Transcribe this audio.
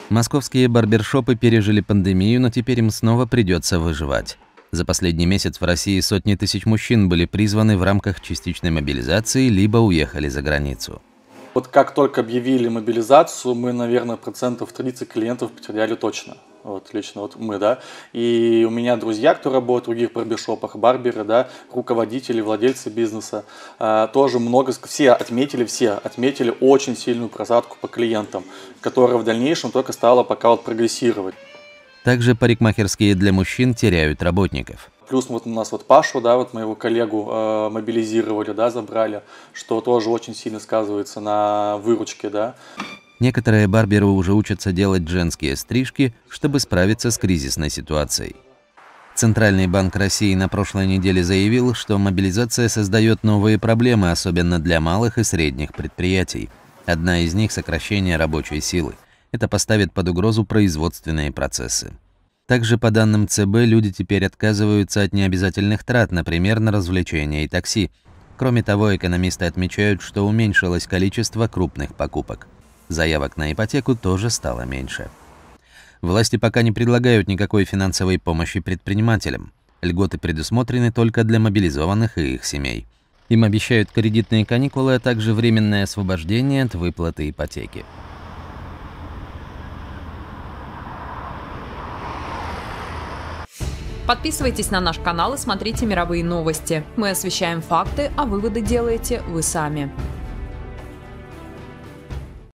Московские барбершопы пережили пандемию, но теперь им снова придется выживать. За последний месяц в России сотни тысяч мужчин были призваны в рамках частичной мобилизации либо уехали за границу. Вот как только объявили мобилизацию, мы, наверное, 30% клиентов потеряли точно. Вот лично вот мы, да. И у меня друзья, кто работают в других барбершопах, барберы, да, руководители, владельцы бизнеса, тоже много, все отметили очень сильную просадку по клиентам, которая в дальнейшем только стала пока вот прогрессировать. Также парикмахерские для мужчин теряют работников. Плюс вот у нас вот Пашу, да, вот моего коллегу мобилизировали, да, забрали, что тоже очень сильно сказывается на выручке, да. Некоторые барберы уже учатся делать женские стрижки, чтобы справиться с кризисной ситуацией. Центральный банк России на прошлой неделе заявил, что мобилизация создает новые проблемы, особенно для малых и средних предприятий. Одна из них – сокращение рабочей силы. Это поставит под угрозу производственные процессы. Также, по данным ЦБ, люди теперь отказываются от необязательных трат, например, на развлечения и такси. Кроме того, экономисты отмечают, что уменьшилось количество крупных покупок. Заявок на ипотеку тоже стало меньше. Власти пока не предлагают никакой финансовой помощи предпринимателям. Льготы предусмотрены только для мобилизованных и их семей. Им обещают кредитные каникулы, а также временное освобождение от выплаты ипотеки. Подписывайтесь на наш канал и смотрите мировые новости. Мы освещаем факты, а выводы делаете вы сами.